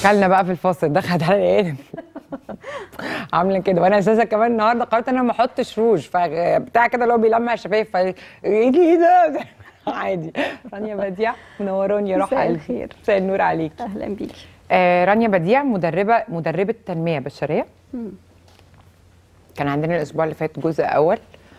كلنا بقى في الفاصل ده خد على ايه. عامله كده، وانا اساسا كمان النهارده قررت ان انا ما احطش روج، فبتاع كده اللي هو بيلمع الشفايف ايه ده. عادي. رانيا بديع منوراني يا روح مساء قلبي. الخير. مساء النور عليكي. اهلا بيكي. رانيا بديع مدربه تنميه بشريه. كان عندنا الاسبوع اللي فات جزء اول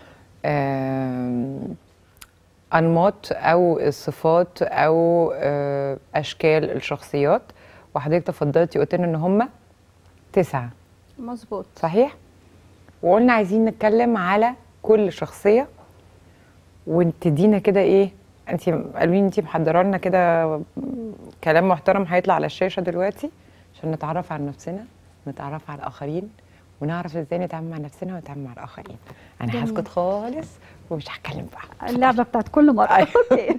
انماط او الصفات او اشكال الشخصيات، وحضرتك تفضلتي قلت لنا ان هم 9. مظبوط. صحيح؟ وقلنا عايزين نتكلم على كل شخصيه، وتدينا كده ايه. انت قالوا لي انت محضره لنا كده كلام محترم هيطلع على الشاشه دلوقتي عشان نتعرف على نفسنا، نتعرف على الاخرين، ونعرف ازاي نتعامل مع نفسنا ونتعامل مع الاخرين. انا هسكت خالص ومش هتكلم بقى. اللعبه بتاعت كل مره. اوكي.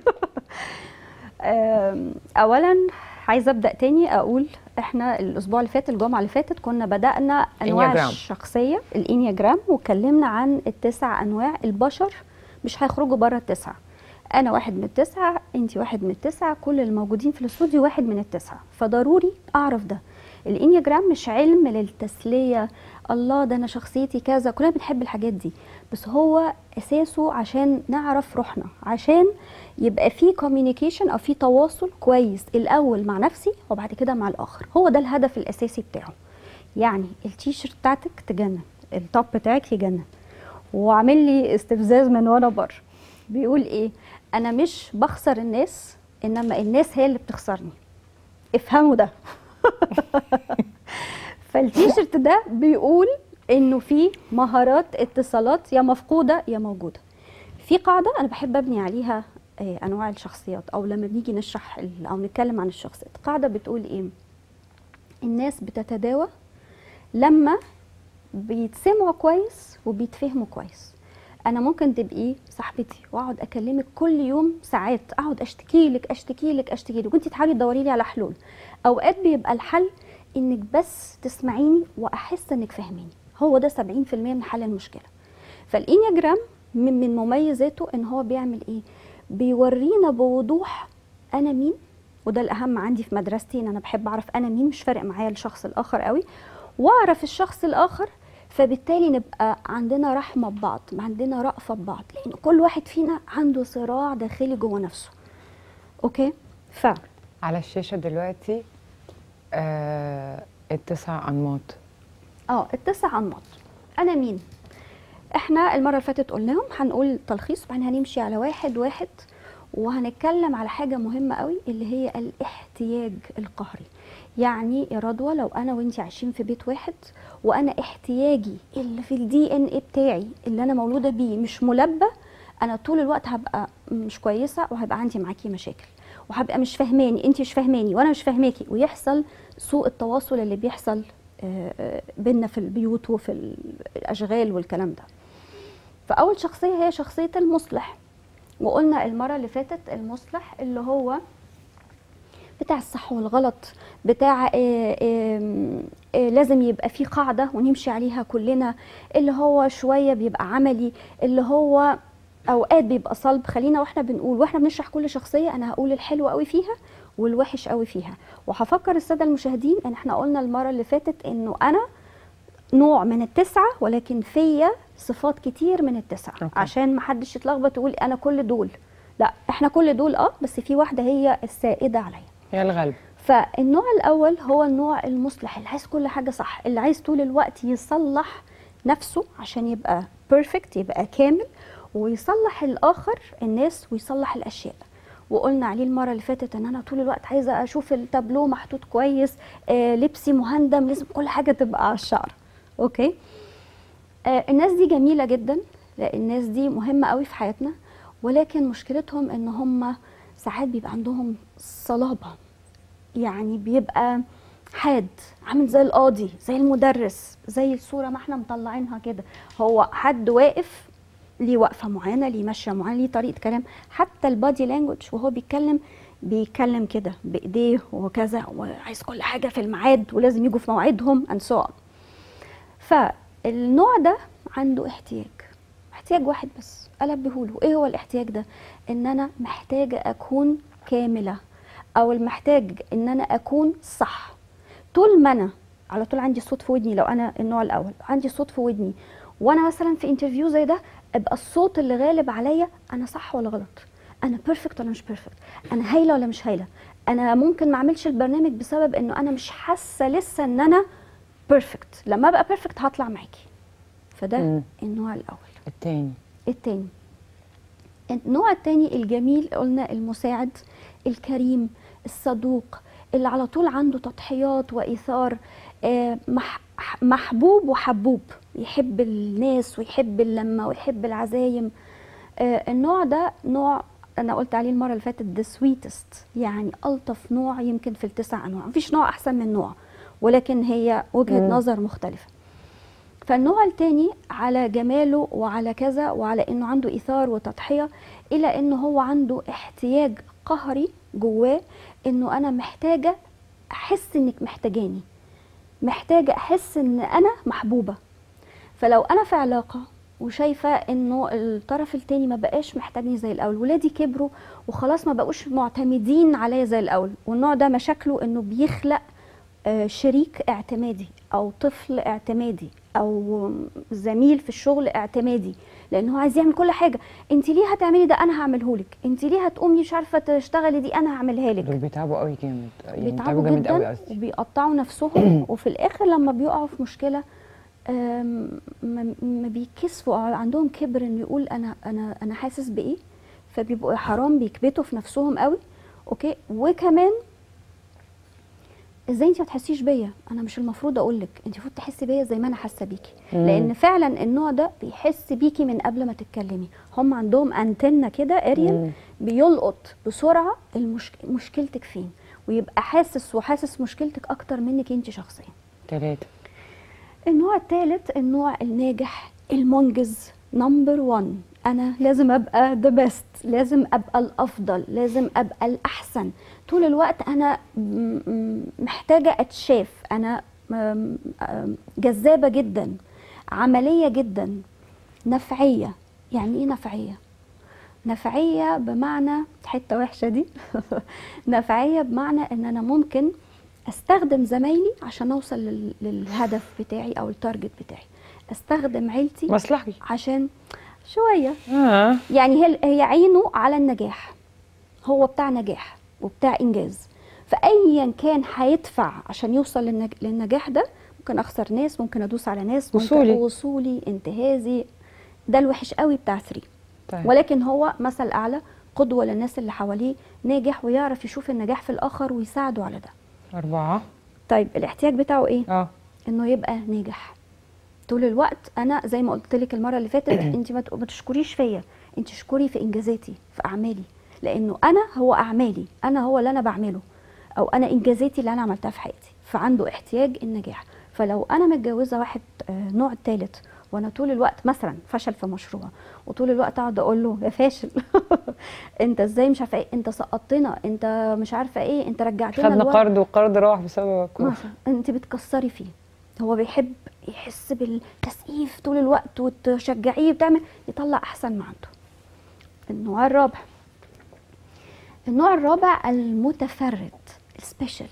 اولا عايزه ابدا تاني اقول احنا الاسبوع اللي فات الجمعه اللي فاتت كنا بدانا انواع الشخصيه الانياجرام، واتكلمنا عن ال9 انواع. البشر مش هيخرجوا بره ال9. انا واحد من ال9، انت واحد من ال9، كل الموجودين في الاستوديو واحد من ال9، فضروري اعرف ده. الانياجرام مش علم للتسليه، الله ده انا شخصيتي كذا، كلنا بنحب الحاجات دي، بس هو اساسه عشان نعرف روحنا، عشان يبقى في كوميونيكيشن او في تواصل كويس الاول مع نفسي وبعد كده مع الاخر. هو ده الهدف الاساسي بتاعه. يعني التيشيرت بتاعتك تجنن، التوب بتاعك يجنن، وعامل لي استفزاز من وانا بره بيقول ايه؟ انا مش بخسر الناس، انما الناس هي اللي بتخسرني. افهموا ده. فالتيشيرت ده بيقول انه في مهارات اتصالات يا مفقوده يا موجوده. في قاعده انا بحب ابني عليها انواع الشخصيات، او لما بنيجي نشرح او نتكلم عن الشخصيات، قاعده بتقول ايه؟ الناس بتتداوى لما بيتسمعوا كويس وبيتفهموا كويس. انا ممكن تبقي صاحبتي واقعد اكلمك كل يوم ساعات، اقعد اشتكي لك وانت تحاولي تدوري لي على حلول. اوقات بيبقى الحل انك بس تسمعيني واحس انك فاهميني. هو ده 70% من حل المشكله. فالانياجرام من مميزاته ان هو بيعمل ايه؟ بيورينا بوضوح انا مين، وده الاهم عندي في مدرستي، ان انا بحب اعرف انا مين، مش فارق معايا الشخص الاخر قوي، واعرف الشخص الاخر، فبالتالي نبقى عندنا رحمه ببعض، عندنا رأفه ببعض، لان كل واحد فينا عنده صراع داخلي جوه نفسه. اوكي؟ على الشاشه دلوقتي ال9 انماط. ال9 انماط. انا مين؟ احنا المره اللي فاتت قلناهم، هنقول تلخيص وبعدين هنمشي على واحد واحد، وهنتكلم على حاجه مهمه قوي اللي هي الاحتياج القهري. يعني يا رضوى، لو انا وانتي عايشين في بيت واحد وانا احتياجي اللي في الDNA بتاعي اللي انا مولوده بيه مش ملبى، انا طول الوقت هبقى مش كويسه، وهيبقى عندي معاكي مشاكل، وهبقى مش فاهماني، انتي مش فاهماني وانا مش فاهماكي، ويحصل سوء التواصل اللي بيحصل بينا في البيوت وفي الاشغال والكلام ده. فاول شخصيه هي شخصيه المصلح، وقلنا المره اللي فاتت المصلح اللي هو بتاع الصح والغلط، بتاع لازم يبقى في قاعده ونمشي عليها كلنا، اللي هو شويه بيبقى عملي، اللي هو اوقات بيبقى صلب. خلينا واحنا بنقول واحنا بنشرح كل شخصيه انا هقول الحلو قوي فيها والوحش قوي فيها، وهفكر الساده المشاهدين ان احنا قلنا المره اللي فاتت انه انا نوع من ال9 ولكن فيا صفات كتير من ال9، عشان ما حدش يتلخبط ويقول انا كل دول. لا، احنا كل دول بس في واحده هي السائده عليا، هي الغالب. فالنوع الاول هو النوع المصلح، اللي عايز كل حاجه صح، اللي عايز طول الوقت يصلح نفسه عشان يبقى بيرفكت، يبقى كامل، ويصلح الاخر الناس ويصلح الاشياء. وقلنا عليه المره اللي فاتت ان انا طول الوقت عايزه اشوف التابلو محطوط كويس، لبسي مهندم، لازم كل حاجه تبقى على الشعر. اوكي؟ الناس دي جميله جدا، لان الناس دي مهمه قوي في حياتنا، ولكن مشكلتهم ان هم ساعات بيبقى عندهم صلابه، يعني بيبقى حاد، عامل زي القاضي، زي المدرس، زي الصوره ما احنا مطلعينها كده. هو حد واقف ليه وقفه معينه، ليه ماشيه معينه، ليه طريقه كلام، حتى البادي لانجوج وهو بيتكلم كده بايديه وكذا، وعايز كل حاجه في الميعاد ولازم يجوا في موعدهم and so on. فالنوع ده عنده احتياج واحد بس ألبهوله. ايه هو الاحتياج ده؟ ان انا محتاجه اكون كامله، او المحتاج ان انا اكون صح. طول ما انا على طول عندي صوت في ودني، لو انا النوع الاول عندي صوت في ودني وانا مثلا في انترفيو زي ده، ابقى الصوت اللي غالب عليا انا صح ولا غلط، انا بيرفكت ولا مش بيرفكت، انا هايله ولا مش هايله، انا ممكن ما اعملش البرنامج بسبب انه انا مش حاسه لسه ان انا بيرفكت، لما ابقى بيرفكت هطلع معاكي. فده النوع الاول. التاني النوع التاني الجميل، قلنا المساعد الكريم الصدوق اللي على طول عنده تضحيات وإيثار، محبوب وحبوب، يحب الناس ويحب اللمة ويحب العزايم. النوع ده نوع أنا قلت عليه المرة اللي فاتت the sweetest، يعني ألطف نوع يمكن في ال9 أنواع، مفيش نوع أحسن من نوع، ولكن هي وجهة نظر مختلفة. فالنوع التاني على جماله وعلى كذا وعلى انه عنده ايثار وتضحيه، الى انه هو عنده احتياج قهري جواه، انه انا محتاجه احس انك محتاجاني، محتاجه احس ان انا محبوبه. فلو انا في علاقه وشايفه انه الطرف التاني ما بقاش محتاجني زي الاول، ولادي كبروا وخلاص ما بقوش معتمدين عليا زي الاول، والنوع ده مشاكله انه بيخلق شريك اعتمادي او طفل اعتمادي او زميل في الشغل اعتمادي، لان هو عايز يعمل كل حاجه. انت ليه هتعملي ده؟ انا هعمله لك. انت ليه هتقومي مش عارفه تشتغلي دي؟ انا هعملها لك. دول بيتعبوا قوي جامد، يعني بيتعبوا جامد قوي جدا قصدي، وبيقطعوا نفسهم وفي الاخر لما بيقعوا في مشكله ما بيكسفوا، عندهم كبر انه يقول انا حاسس بايه، فبيبقوا حرام بيكبتوا في نفسهم قوي. اوكي، وكمان ازاي انت ما تحسيش بيا؟ انا مش المفروض اقول لك، انت المفروض تحسي بيا زي ما انا حاسه بيكي. لان فعلا النوع ده بيحس بيكي من قبل ما تتكلمي، هم عندهم انتنه كده اريال بيلقط بسرعه مشكلتك فين، ويبقى حاسس مشكلتك اكتر منك انت شخصيا. 3. النوع الثالث النوع الناجح المنجز نمبر 1، انا لازم ابقى ذا بيست، لازم ابقى الافضل، لازم ابقى الاحسن طول الوقت، انا محتاجه اتشاف، انا جذابه جدا، عمليه جدا، نفعيه. يعني ايه نفعيه؟ نفعيه بمعنى حته وحشه دي نفعيه بمعنى ان انا ممكن استخدم زمايلي عشان اوصل للهدف بتاعي او التارجت بتاعي، استخدم عيلتي مصلحتي عشان شويه يعني هي عينه على النجاح، هو بتاع نجاح وبتاع انجاز، فايا كان هيدفع عشان يوصل للنجاح ده. ممكن اخسر ناس، ممكن ادوس على ناس، ممكن وصولي انتهازي، ده الوحش قوي بتاع 3. طيب. ولكن هو مثل اعلى، قدوه للناس اللي حواليه، ناجح ويعرف يشوف النجاح في الاخر ويساعده على ده. 4. طيب الاحتياج بتاعه ايه؟ انه يبقى ناجح طول الوقت. انا زي ما قلت لك المره اللي فاتت انت ما تشكريش فيا، انت اشكري في انجازاتي، في اعمالي، لانه انا هو اعمالي، انا هو اللي انا بعمله، او انا انجازاتي اللي انا عملتها في حياتي. فعنده احتياج النجاح. فلو انا متجوزه واحد نوع الثالث، وانا طول الوقت مثلا فشل في مشروع، وطول الوقت اقعد اقول له يا فاشل انت ازاي مش عارفه ايه، انت سقطتنا، انت مش عارفه ايه، انت رجعتنا خدنا قرض والقرض راح بسببك مثلا، انت بتكسري فيه. هو بيحب يحس بالتسقيف طول الوقت وتشجعيه وتعمل يطلع احسن ما عنده. النوع الرابع المتفرد، السبيشال،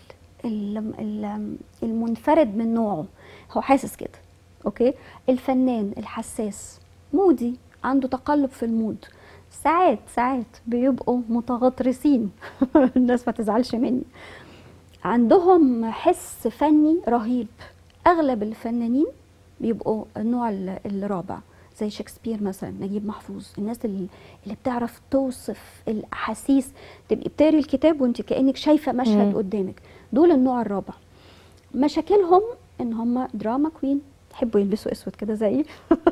المنفرد من نوعه، هو حاسس كده. اوكي، الفنان الحساس، مودي، عنده تقلب في المود، ساعات بيبقوا متغطرسين الناس ما تزعلش مني، عندهم حس فني رهيب. اغلب الفنانين بيبقوا النوع الرابع، زي شكسبير مثلا، نجيب محفوظ، الناس اللي بتعرف توصف الاحاسيس، تبقي بتقري الكتاب وانت كانك شايفه مشهد قدامك. دول النوع الرابع. مشاكلهم ان هم دراما كوين، يحبوا يلبسوا اسود كده زيي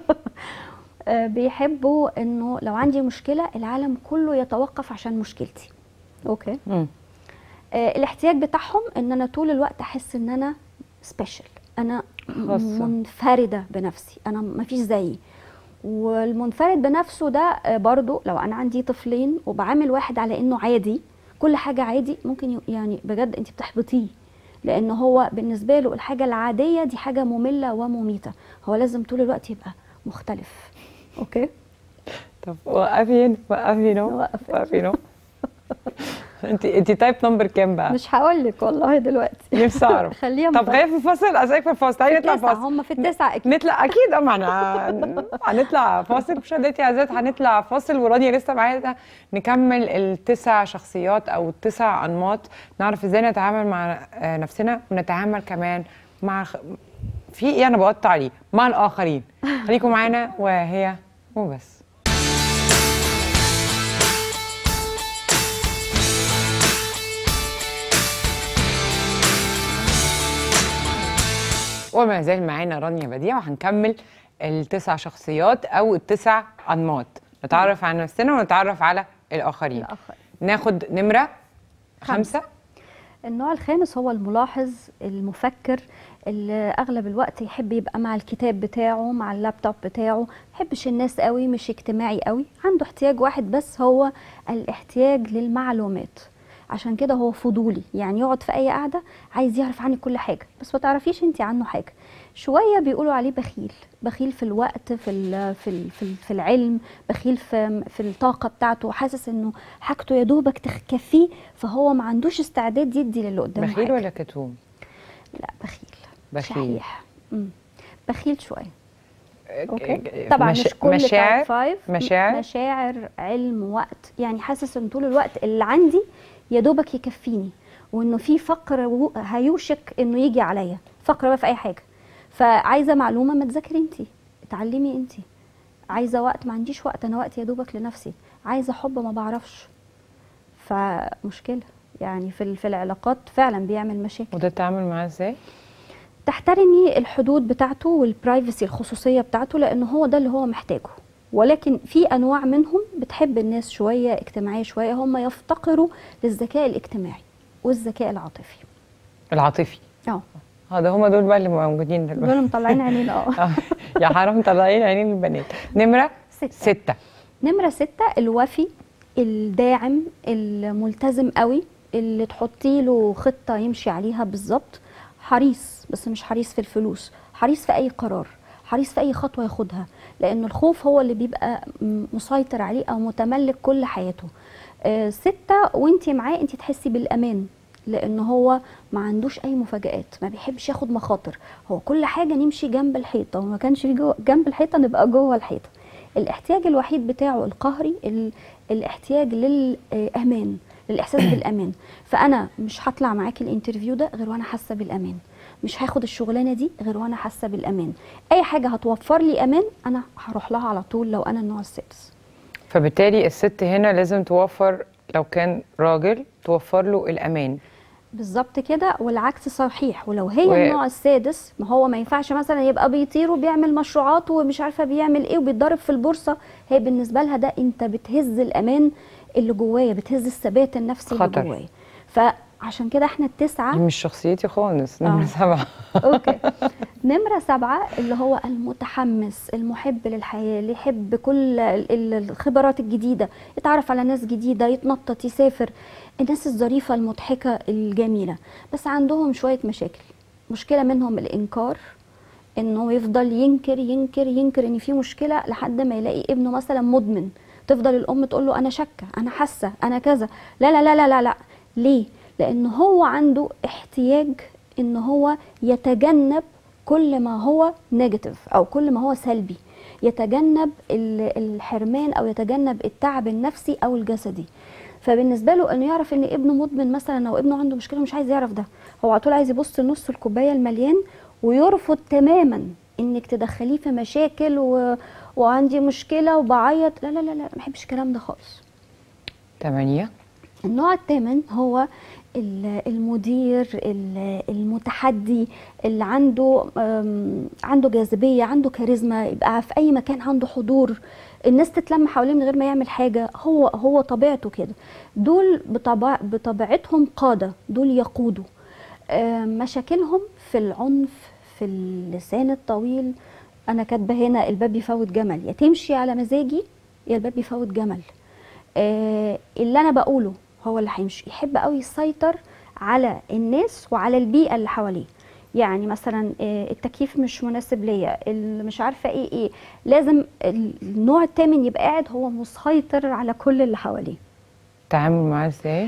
بيحبوا انه لو عندي مشكله العالم كله يتوقف عشان مشكلتي. اوكي. الاحتياج بتاعهم ان انا طول الوقت احس ان انا سبيشال، انا منفرده بنفسي، انا ما فيش زيي. والمنفرد بنفسه ده برضو لو انا عندي طفلين وبعامل واحد على انه عادي، كل حاجه عادي، ممكن يعني بجد انت بتحبطيه، لان هو بالنسبه له الحاجه العاديه دي حاجه ممله ومميته، هو لازم طول الوقت يبقى مختلف. اوكي. طب وقفي هنا، وقفي هنا. انت تايب نمبر كام بقى؟ مش هقول لك والله دلوقتي. نفسي اعرف. خليها طب خلينا في الفاصل، اسالك في الفاصل، تعالي نطلع فاصل. هم في التسعه اكيد. نطلع اكيد، ما احنا هنطلع فاصل. مشاهداتي عزيزات هنطلع فاصل، ورانيا لسه معانا نكمل التسع شخصيات او التسع انماط، نعرف ازاي نتعامل مع نفسنا ونتعامل كمان مع في ايه انا بقطع عليه مع الاخرين. خليكم معانا وهي وبس. وما زال معانا رانيا بديع، وهنكمل التسع شخصيات او التسع انماط، نتعرف على نفسنا ونتعرف على الاخرين. ناخد نمره 5. النوع الخامس هو الملاحظ المفكر، اللي اغلب الوقت يحب يبقى مع الكتاب بتاعه، مع اللابتوب بتاعه، ما يحبش الناس قوي، مش اجتماعي قوي، عنده احتياج واحد بس، هو الاحتياج للمعلومات. عشان كده هو فضولي، يعني يقعد في اي قعده عايز يعرف عنك كل حاجه، بس ما تعرفيش انت عنه حاجه. شويه بيقولوا عليه بخيل، بخيل في الوقت، في العلم، بخيل في الطاقه بتاعته، حاسس انه حاجته يا دوبك تكفيه، فهو ما عندوش استعداد يدي للي قدامه. بخيل حاجة. ولا كتوم؟ لا بخيل. بخيل. شحيح. بخيل شويه. اوكي. طبعا مش كل مشاعر. تايب 5 مشاعر، علم، وقت، يعني حاسس ان طول الوقت اللي عندي يا دوبك يكفيني، وانه في فقر هيوشك انه يجي عليا، فقر بقى في اي حاجه. فعايزه معلومه، ما تذاكري انتي، اتعلمي انتي. عايزه وقت، ما عنديش وقت، انا وقت يا دوبك لنفسي. عايزه حب، ما بعرفش. فمشكله يعني في العلاقات فعلا بيعمل مشاكل. وده التعامل معاه ازاي؟ تحترمي الحدود بتاعته والبرايفسي، الخصوصيه بتاعته، لانه هو ده اللي هو محتاجه. ولكن في انواع منهم بتحب الناس شويه اجتماعيه شويه، هم يفتقروا للذكاء الاجتماعي والذكاء العاطفي. العاطفي. ده هم دول بقى اللي موجودين دلوقتي، دول مطلعين عينينا. يا حرام مطلعين عينين البنات. نمره 6. نمره 6 الوفي، الداعم، الملتزم قوي، اللي تحطي له خطه يمشي عليها بالظبط، حريص، بس مش حريص في الفلوس، حريص في اي قرار، حريص في اي خطوه ياخدها، لان الخوف هو اللي بيبقى مسيطر عليه او متملك كل حياته. 6 وانتي معاه انتي تحسي بالامان، لان هو ما عندوش اي مفاجآت، ما بيحبش ياخد مخاطر، هو كل حاجه نمشي جنب الحيطه، وما كانش جنب الحيطه نبقى جوه الحيطه. الاحتياج الوحيد بتاعه القهري، الاحتياج للامان، للاحساس بالامان. فانا مش هطلع معاكي الانترفيو ده غير وانا حاسه بالامان، مش هاخد الشغلانه دي غير وانا حاسه بالامان. اي حاجه هتوفر لي امان انا هروح لها على طول لو انا النوع السادس. فبالتالي الست هنا لازم توفر، لو كان راجل توفر له الامان. بالظبط كده، والعكس صحيح. ولو هي النوع السادس، ما هو ما ينفعش مثلا يبقى بيطير وبيعمل مشروعات ومش عارفه بيعمل ايه وبيتضرب في البورصه، هي بالنسبه لها ده انت بتهز الامان اللي جوايا، بتهز الثبات النفسي اللي جوايا. فعشان كده احنا التسعه دي مش شخصيتي خالص. نمره 7. اوكي. نمره 7 اللي هو المتحمس، المحب للحياه، اللي يحب كل الخبرات الجديده، يتعرف على ناس جديده، يتنطط، يسافر، الناس الظريفه المضحكه الجميله. بس عندهم شويه مشاكل. مشكله منهم الانكار، انه يفضل ينكر ينكر ينكر ان في مشكله لحد ما يلاقي ابنه مثلا مدمن، تفضل الام تقول له انا شاكه، انا حاسه، انا كذا، لا لا لا لا لا لا. ليه؟ لان هو عنده احتياج ان هو يتجنب كل ما هو نيجاتيف او كل ما هو سلبي، يتجنب الحرمان او يتجنب التعب النفسي او الجسدي. فبالنسبه له انه يعرف ان ابنه مدمن مثلا او ابنه عنده مشكله، مش عايز يعرف ده، هو على طول عايز يبص لنص الكوبايه المليان، ويرفض تماما انك تدخليه في مشاكل وعندي مشكله وبعيط، لا لا لا لا، ما بحبش الكلام ده خالص. 8. النوع الثامن هو المدير المتحدي، اللي عنده جاذبيه، عنده كاريزما، يبقى في اي مكان عنده حضور، الناس تتلم حواليه من غير ما يعمل حاجه، هو طبيعته كده. دول بطبيعتهم قاده، دول يقودوا. مشاكلهم في العنف، في اللسان الطويل. انا كاتبه هنا الباب يفوت جمل، يا تمشي على مزاجي يا الباب يفوت جمل. اللي انا بقوله هو اللي هيمشي. يحب قوي يسيطر على الناس وعلى البيئه اللي حواليه، يعني مثلا التكييف مش مناسب ليا، مش عارفه ايه، لازم النوع الثامن يبقى قاعد هو مسيطر على كل اللي حواليه. التعامل معاه ازاي؟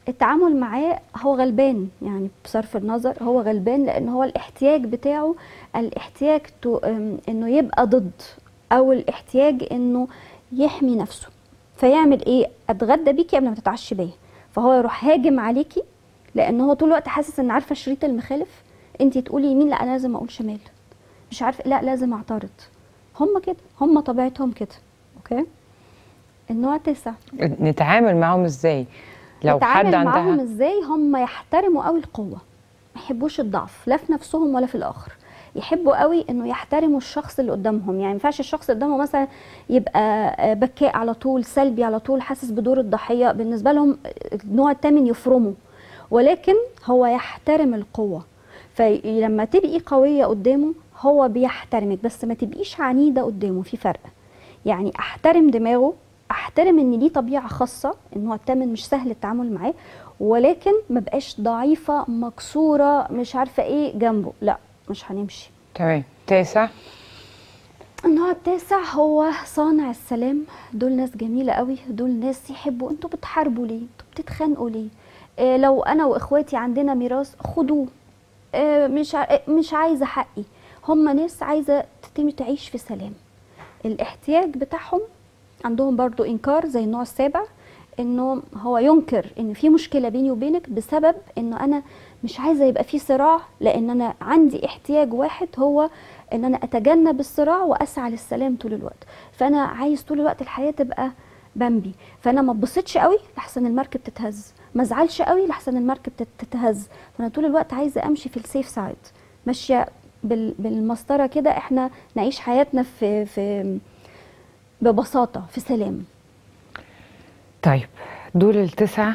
التعامل معاه هو غلبان، يعني بصرف النظر هو غلبان، لان هو الاحتياج بتاعه الاحتياج انه يبقى ضد، او الاحتياج انه يحمي نفسه. فيعمل ايه؟ اتغدى بيكي قبل ما تتعشي بيا، فهو يروح هاجم عليكي، لان هو طول الوقت حاسس ان عارفه شريط المخالف، انت تقولي يمين لا انا لازم اقول شمال، مش عارفه لا لازم اعترض. هم كده، هم طبيعتهم كده. اوكي. النوع 9، نتعامل معاهم ازاي لو حد نتعامل معاهم عندها؟ ازاي؟ هم يحترموا قوي القوه، ما يحبوش الضعف لا في نفسهم ولا في الاخر. يحبوا قوي انه يحترموا الشخص اللي قدامهم، يعني ما ينفعش الشخص اللي قدامهم مثلا يبقى بكاء على طول، سلبي على طول، حاسس بدور الضحيه. بالنسبه لهم النوع الثامن يفرموا، ولكن هو يحترم القوه. فلما تبقي قويه قدامه هو بيحترمك، بس ما تبقيش عنيده قدامه، في فرق. يعني احترم دماغه، احترم ان ليه طبيعه خاصه، ان هو الثامن مش سهل التعامل معاه، ولكن ما بقاش ضعيفه مكسوره مش عارفه ايه جنبه، لا مش هنمشي. تمام. 9. النوع التاسع هو صانع السلام. دول ناس جميله قوي، دول ناس يحبوا. انتوا بتحاربوا ليه؟ انتوا بتتخانقوا ليه؟ لو انا واخواتي عندنا ميراث خدوه، مش عايزه حقي. هم ناس عايزه تعيش في سلام. الاحتياج بتاعهم عندهم برضو انكار زي النوع السابع، انه هو ينكر ان في مشكله بيني وبينك بسبب انه انا مش عايزه يبقى في صراع، لان انا عندي احتياج واحد هو ان انا اتجنب الصراع واسعى للسلام طول الوقت. فانا عايز طول الوقت الحياه تبقى بمبي، فانا ما اتبسطش قوي لحسن المركب تتهز، ما ازعلش قوي لحسن المركب تتهز. فانا طول الوقت عايزه امشي في السيف سايد، ماشيه بالمسطره كده، احنا نعيش حياتنا في ببساطه في سلام. طيب، دول ال9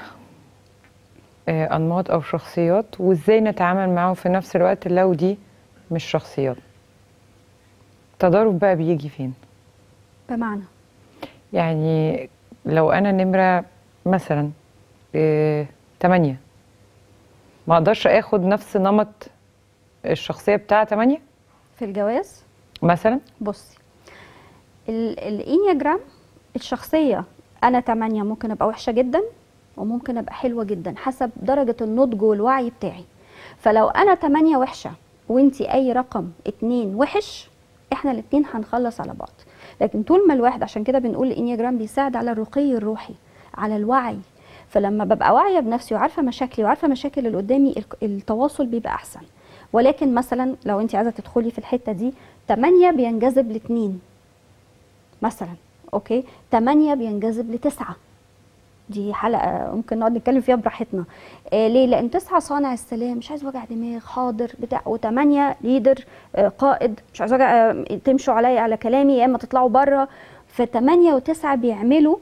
أنماط أو شخصيات، وإزاي نتعامل معاهم في نفس الوقت لو دي مش شخصيات؟ التضارب بقى بيجي فين؟ بمعنى يعني لو أنا نمرة مثلا 8، ما أقدرش آخد نفس نمط الشخصية بتاع 8 في الجواز. مثلا. بصي، الانياجرام الشخصيه، انا 8 ممكن ابقى وحشه جدا وممكن ابقى حلوه جدا حسب درجه النضج والوعي بتاعي. فلو انا 8 وحشه وانتي اي رقم 2 وحش، احنا الاتنين هنخلص على بعض. لكن طول ما الواحد، عشان كده بنقول الانياجرام بيساعد على الرقي الروحي، على الوعي. فلما ببقى واعيه بنفسي وعارفه مشاكلي وعارفه مشاكل اللي قدامي، التواصل بيبقى احسن. ولكن مثلا لو انت عايزه تدخلي في الحته دي، 8 بينجذب ل2 مثلا، اوكي، 8 بينجذب ل9. دي حلقه ممكن نقعد نتكلم فيها براحتنا. ليه؟ لان 9 صانع السلام، مش عايز وجع دماغ، حاضر بتاع، و8 ليدر، قائد، مش عايز وجع، تمشوا عليا على كلامي يا اما تطلعوا بره. ف8 و9 بيعملوا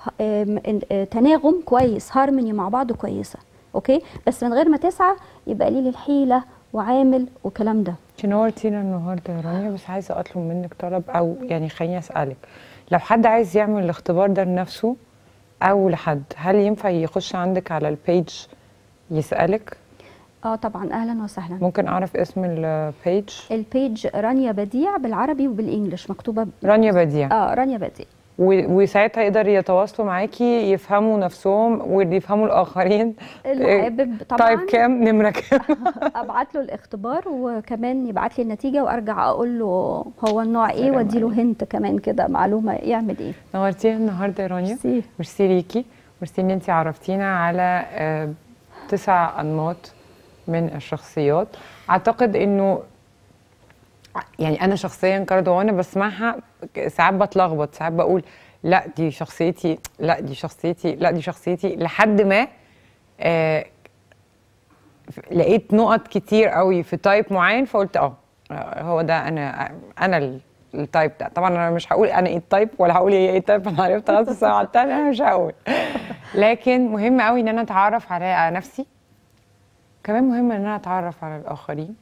تناغم كويس، هارموني مع بعض كويسه، اوكي. بس من غير ما 9 يبقى قليل الحيله وعامل وكلام ده. انت نورتينا النهارده يا رانيا، بس عايزه اطلب منك طلب، او يعني خليني اسالك، لو حد عايز يعمل الاختبار ده لنفسه او لحد، هل ينفع يخش عندك على البيج يسالك؟ طبعا، اهلا وسهلا. ممكن اعرف اسم البيج؟ البيج رانيا بديع بالعربي وبالانجلش مكتوبه رانيا بديع. رانيا بديع. وساعتها يقدر يتواصلوا معاكي، يفهموا نفسهم ويفهموا الاخرين. اللي حابب طبعا. طيب كام نمره كام؟ ابعت له الاختبار، وكمان يبعت لي النتيجه، وارجع اقول له هو النوع ايه، وادي له هنت كمان كده معلومه يعمل ايه. نورتينا النهارده يا رانيا. ميرسي ليكي، ميرسي ان انت عرفتينا على 9 انماط من الشخصيات. اعتقد انه يعني انا شخصيا كاردو وانا بسمعها ساعات بتلخبط، ساعات بقول لا دي شخصيتي، لا دي شخصيتي، لا دي شخصيتي، لحد ما لقيت نقط كتير قوي في تايب معين، فقلت هو ده انا التايب ده. طبعا انا مش هقول انا ايه التايب، ولا هقول ايه التايب، انا عرفت خلاص الساعه الثانيه، انا مش هقول. لكن مهم قوي ان انا اتعرف على نفسي، كمان مهم ان انا اتعرف على الاخرين.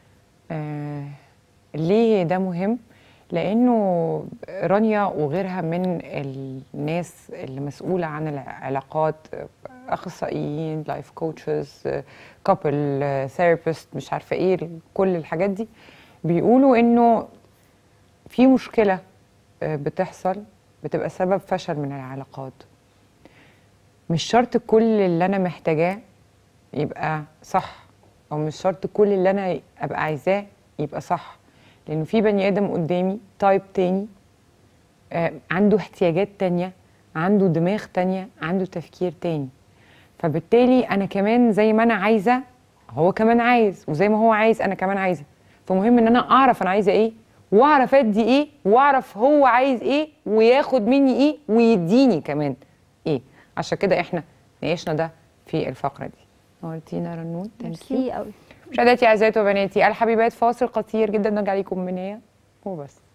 ليه ده مهم؟ لانه رانيا وغيرها من الناس اللي مسؤوله عن العلاقات، اخصائيين، لايف كوتشز، كابل ثيرابيست، مش عارفه ايه، كل الحاجات دي، بيقولوا انه في مشكله بتحصل بتبقى سبب فشل من العلاقات. مش شرط كل اللي انا محتاجاه يبقى صح، او مش شرط كل اللي انا ابقى عايزاه يبقى صح، لانه في بني ادم قدامي تايب تاني، عنده احتياجات تانية، عنده دماغ تانية، عنده تفكير تاني. فبالتالي انا كمان زي ما انا عايزه هو كمان عايز، وزي ما هو عايز انا كمان عايزه. فمهم ان انا اعرف انا عايزه ايه، واعرف ادي ايه، واعرف هو عايز ايه، وياخد مني ايه، ويديني كمان ايه. عشان كده احنا ناقشنا ده في الفقره دي. نورتينا رنون. ميرسي قوي. مشاهداتي اعزائي وبناتي الحبيبات، فاصل قصير جدا نرجع لكم من هي وبس.